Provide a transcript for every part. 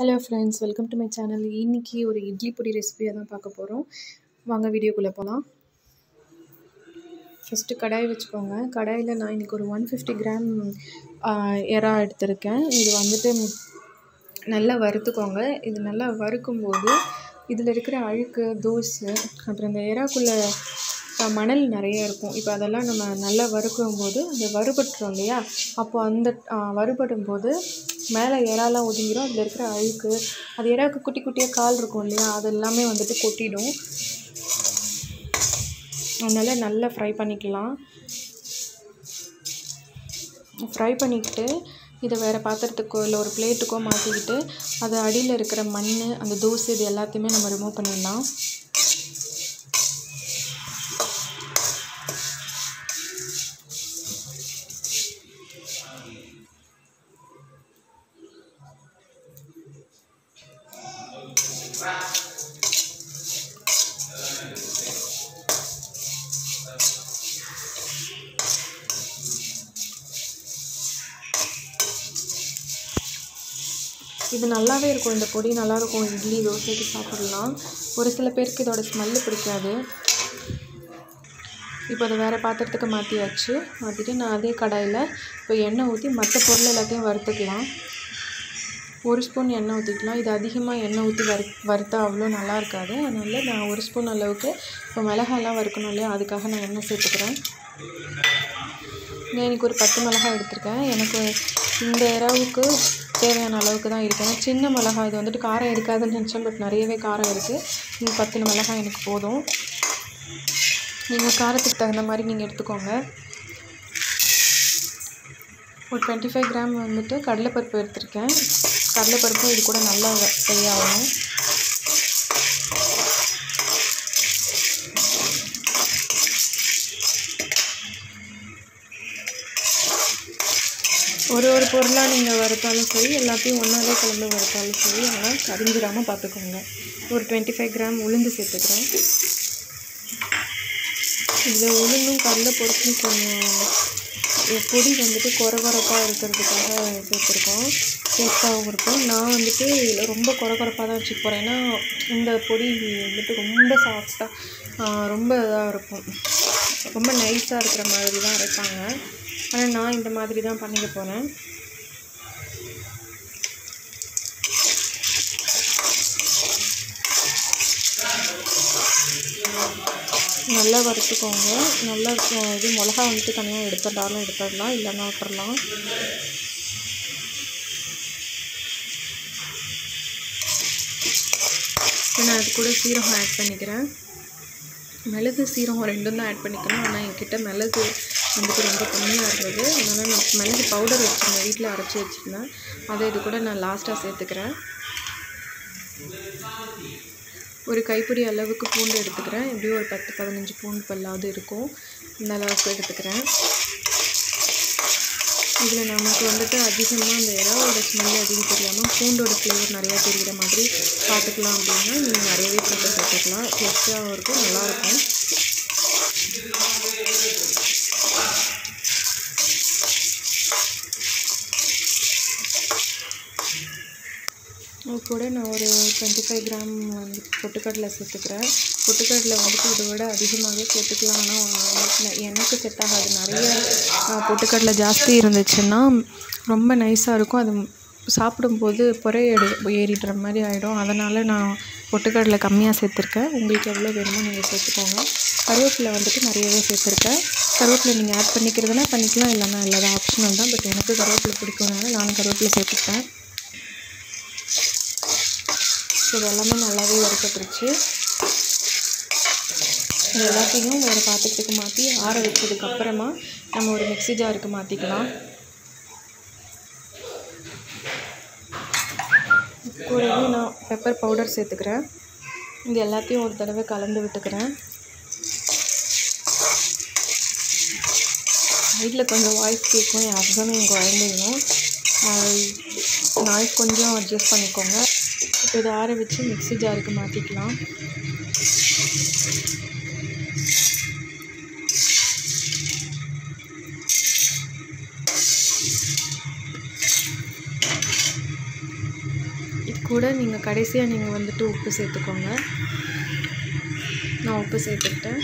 Hello friends, welcome to my channel. இன்றைக்கி ஒரு இட்லி பொடி ரெசிபியாக தான் பார்க்க போகிறோம். வாங்க வீடியோக்குள்ளே போகலாம். ஃபஸ்ட்டு கடாய் வச்சுக்கோங்க. கடாயில் நான் இன்றைக்கி ஒரு 150 கிராம் எறா எடுத்திருக்கேன். இது வந்துட்டு நல்லா வறுத்துக்கோங்க. இது நல்லா வறுக்கும்போது இதில் இருக்கிற அழுக்கு, தூசு, அப்புறம் இந்த எறாக்குள்ளே மணல் நிறைய இருக்கும். இப்போ அதெல்லாம் நம்ம நல்லா வறுக்கும்போது அந்த வறுபட்டுரும் இல்லையா, அப்போ அந்த வறுபடும் போது மேலே எறாலாம் ஒதுங்கிடும். அதில் இருக்கிற அழுக்கு, அது எறாக்கு குட்டி குட்டியாக கால் இருக்கும் இல்லையா, அது எல்லாமே வந்துட்டு கொட்டிடும். அதனால் நல்லா ஃப்ரை பண்ணிக்கலாம். ஃப்ரை பண்ணிக்கிட்டு இதை வேறு பாத்திரத்துக்கோ இல்லை ஒரு பிளேட்டுக்கோ மாற்றிக்கிட்டு அது அடியில் இருக்கிற மண், அந்த தூசு, இது எல்லாத்தையுமே நம்ம ரிமூவ் பண்ணிடலாம். இது நல்லாவே இருக்கும். இந்த பொடி நல்லாயிருக்கும். இட்லி, தோசைக்கு சாப்பிடலாம். ஒரு சில பேருக்கு இதோட ஸ்மெல்லு பிடிக்காது. இப்போ அதை வேறு பாத்திரத்துக்கு மாற்றிட்டு நான் அதே கடாயில் இப்போ எண்ணெய் ஊற்றி மற்ற பொருள் எல்லாத்தையும் வறுத்துக்கலாம். 1 ஸ்பூன் எண்ணெய் ஊற்றிக்கலாம். இது அதிகமாக எண்ணெய் ஊற்றி வறுத்தா அவ்வளோ நல்லா இருக்காது. அதனால் நான் 1 ஸ்பூன் அளவுக்கு இப்போ மிளகாலாம் வறுக்கணும் இல்லையா, அதுக்காக நான் எண்ணெய் சேர்த்துக்கிறேன். நான் இன்றைக்கி ஒரு 10 மிளகாய் எடுத்திருக்கேன். எனக்கு இந்த எறாவுக்கு தேவையான அளவுக்கு தான் இருக்கேன். சின்ன மிளகாய், இது வந்துட்டு காரம் இருக்காதுன்னு நினச்சேன், பட் நிறையவே காரம் இருக்குது. இந்த 10 மிளகாய் எனக்கு போதும். நீங்கள் காரத்துக்கு தகுந்த மாதிரி நீங்கள் எடுத்துக்கோங்க. ஒரு 25 கிராம் வந்துட்டு கடலைப்பருப்பு எடுத்திருக்கேன். கடலைப்பருப்பும் இது கூட நல்லா ஃப்ரை ஆகணும். ஒரு பொருளாக நீங்கள் வறுத்தாலும் சரி, எல்லாத்தையும் ஒன்றாவே கலந்து வறுத்தாலும் சரி, ஆனால் கரிஞ்சிடாமல் பார்த்துக்கோங்க. ஒரு 25 கிராம் உளுந்து சேர்த்துக்கிறேன். இதில் உளுந்தும் கடலைப்பருப்பும் கொஞ்சம் பொடி வந்துட்டு கொரகொரப்பாக இருக்கிறதுக்காக சேர்த்துருக்கோம். டேஸ்ட்டாகவும் இருக்கும். நான் வந்துட்டு இதில் ரொம்ப கொரகொரப்பாக தான் வச்சுக்க போகிறேன். ஏன்னா இந்த பொடி வந்துட்டு ரொம்ப சாஃப்டாக ரொம்ப இதாக இருக்கும், ரொம்ப நைஸாக இருக்கிற மாதிரி தான் அரைப்பாங்க. ஆனால் நான் இந்த மாதிரி தான் பண்ணிக்க போகிறேன். நல்லா வறுத்துக்கோங்க. நல்லா இது மிளகா வந்துட்டு தனியாக எடுத்துடலாம், இல்லைன்னா விட்டுறலாம். நான் அது கூட சீரகம் ஆட் பண்ணிக்கிறேன். மிளகு, சீரகம் ரெண்டும் தான் ஆட் பண்ணிக்கணும். ஆனால் என்கிட்ட மிளகு வந்துட்டு ரொம்ப கம்மியாக இருந்தது. அதனால் நான் மிளகு பவுடர் வச்சுருந்தேன், வீட்டில் அரைச்சி வச்சுருந்தேன். அதை இது கூட நான் லாஸ்ட்டாக சேர்த்துக்கிறேன். ஒரு கைப்பிடி அளவுக்கு பூண்டு எடுத்துக்கிறேன். எப்படியும் ஒரு 10-15 பூண்டு பல்லாவது இருக்கும். இந்த அளவுக்கு எடுத்துக்கிறேன். இதில் நமக்கு வந்துட்டு அதிகமாக அந்த எறாவோட ஸ்மெல் அதிகம் தெரியாமல் பூண்டோட ஃப்ளேவர் நிறையா தெரிகிற மாதிரி பார்த்துக்கலாம். அப்படின்னா நீங்கள் நிறையவே பூண்டு சேர்த்துக்கலாம். டேஸ்ட்டாகவும் இருக்கும், நல்லாயிருக்கும். அது கூட நான் ஒரு 25 கிராம் வந்து பொட்டுக்கடலை சேர்த்துக்கிறேன். பொட்டுக்கடலை வந்துட்டு இதை விட அதிகமாகவே சேர்த்துக்கலாம். ஆனால் எனக்கு செட் ஆகாது. நிறைய பொட்டுக்கடலை ஜாஸ்தி இருந்துச்சுன்னா ரொம்ப நைஸாக இருக்கும். அது சாப்பிடும்போது ஏறிடுற மாதிரி ஆகிடும். அதனால் நான் பொட்டுக்கடலை கம்மியாக சேர்த்துருக்கேன். உங்களுக்கு எவ்வளோ வேணுமோ நீங்கள் சேர்த்துக்கோங்க. கருவேப்பிலை வந்துட்டு நிறையவே சேர்த்துருக்கேன். கருவேப்பிலை நீங்கள் ஆட் பண்ணிக்கிறதுனா பண்ணிக்கலாம், இல்லைன்னா இல்லை, தான் ஆப்ஷனல் தான். பட் எனக்கு கருவேப்பிலை பிடிக்கும்னால நானும் கருவேப்பிலை சேர்த்துப்பேன். இது எல்லாமே நல்லாவே வறுக்கப்பட்டுருச்சு. இது எல்லாத்தையும் ஒரு பாத்திரத்துக்கு மாற்றி ஆற வச்சதுக்கப்புறமா நம்ம ஒரு மிக்ஸி ஜாருக்கு மாற்றிக்கலாம். கூடவே நான் பெப்பர் பவுடர் சேர்த்துக்கிறேன். இது எல்லாத்தையும் ஒரு தடவை கலந்து விட்டுக்கிறேன். வீட்டில் கொஞ்சம் வாய்ஸ் கேட்கும். என் ஹஸ்பண்டும் என் குழந்தையும் நாய்ஸ் கொஞ்சம் அட்ஜஸ்ட் பண்ணிக்கோங்க. இப்போ இதை ஆற வச்சு மிக்ஸி ஜாருக்கு மாற்றிக்கலாம். கூட நீங்கள் கடைசியாக நீங்கள் வந்துட்டு உப்பு சேர்த்துக்கோங்க. நான் உப்பு சேர்த்துக்கிட்டேன்.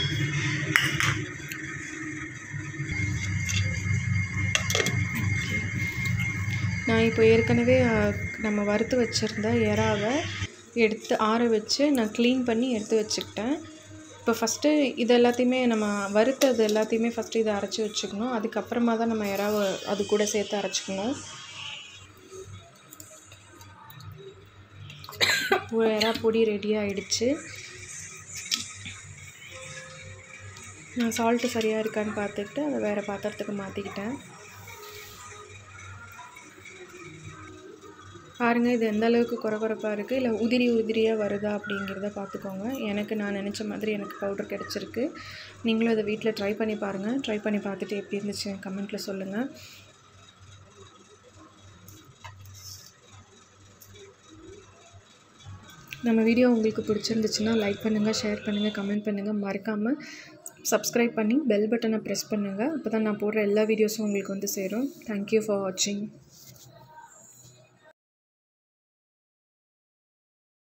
நான் இப்போ ஏற்கனவே நம்ம வறுத்து வச்சுருந்த எறாவை எடுத்து ஆற வச்சு நான் க்ளீன் பண்ணி எடுத்து வச்சுக்கிட்டேன். இப்போ ஃபஸ்ட்டு இது எல்லாத்தையுமே நம்ம வறுத்தது எல்லாத்தையுமே ஃபஸ்ட்டு இதை அரைச்சி வச்சுக்கணும். அதுக்கப்புறமா தான் நம்ம எறாவை அது கூட சேர்த்து அரைச்சிக்கணும். எறா பொடி ரெடி ஆகிடுச்சு. நான் சால்ட்டு சரியாக இருக்கான்னு பார்த்துக்கிட்டு அதை வேறு பாத்திரத்துக்கு மாற்றிக்கிட்டேன். பாருங்கள், இது எந்த அளவுக்கு குறகுறப்பாக இருக்குது, இல்லை உதிரியாக வருதா அப்படிங்கிறத பார்த்துக்கோங்க. நான் நினச்ச மாதிரி எனக்கு பவுடர் கிடச்சிருக்கு. நீங்களும் அதை வீட்டில் ட்ரை பண்ணி பாருங்கள். ட்ரை பண்ணி பார்த்துட்டு எப்படி இருந்துச்சு கமெண்ட்டில் சொல்லுங்கள். நம்ம வீடியோ உங்களுக்கு பிடிச்சிருந்துச்சுன்னா லைக் பண்ணுங்கள், ஷேர் பண்ணுங்கள், கமெண்ட் பண்ணுங்கள். மறக்காமல் சப்ஸ்கிரைப் பண்ணி பெல் பட்டனை ப்ரெஸ் பண்ணுங்கள். அப்போ தான் நான் போடுற எல்லா வீடியோஸும் உங்களுக்கு வந்து சேரும். தேங்க்யூ ஃபார் வாட்சிங்.